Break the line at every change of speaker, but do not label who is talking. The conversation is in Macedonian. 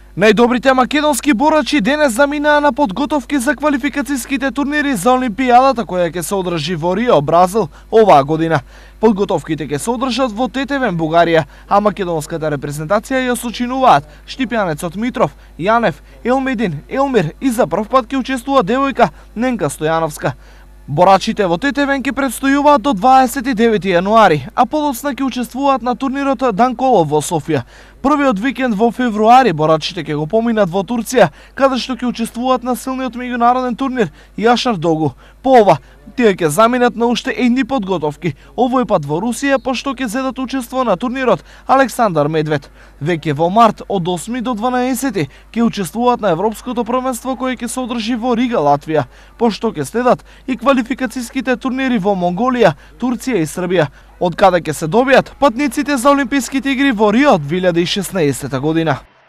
Најдобрите македонски борачи денес заминаа на подготовки за квалификацијските турнири за Олимпијадата која ќе се одржи во Рио, Бразил, оваа година. Подготовките ќе се одржат во Тетевен, Бугарија, а македонската репрезентација ја сочинуваат штипјанецот Митров, Јанев, Елмедин, Елмир и за прв пат ќе учествува девојка Ненка Стојановска. Борачите во Тетевен ќе предстојуваат до 29 јануари, а подоцна ќе учествуваат на турнирот Данколов во Софија. Првиот викенд во февруари борачите ќе го поминат во Турција, каде што ќе учествуваат на силниот меѓународен турнир Јашар Догу. По ова, тие ќе заминат на уште едни подготовки, овој пат во Русија, пошто ќе зедат учество на турнирот Александар Медвед. Веќе во март од 8 до 12 ќе учествуваат на Европското првенство кое ќе се одржи во Рига, Латвија, пошто ќе следат и квалификацијските турнири во Монголија, Турција и Србија, од каде ќе се добијат патниците за Олимписките игри во Рио 2016 година.